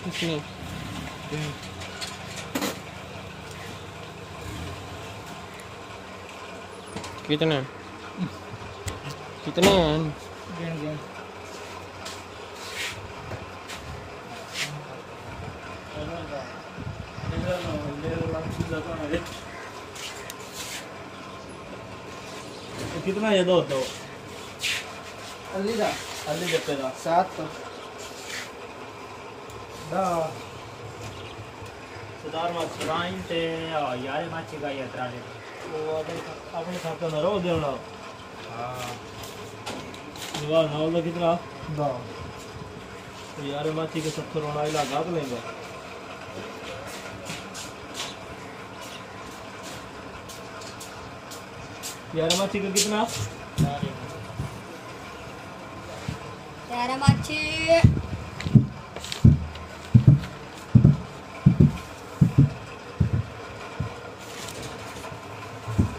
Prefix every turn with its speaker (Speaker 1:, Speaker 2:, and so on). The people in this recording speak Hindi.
Speaker 1: कितने कितने कितने हैं?
Speaker 2: कितना ये दो तो
Speaker 3: अली
Speaker 2: जब तेरा
Speaker 3: 7 तो
Speaker 2: सुधार माची वाइन ते यार माची का यात्रा ले वो अपने खाते में रो देना हाँ वाह नाव का कितना
Speaker 3: 2
Speaker 2: यार माची के 70 होना इला गात लेंगे यार माची का कितना
Speaker 4: यार माची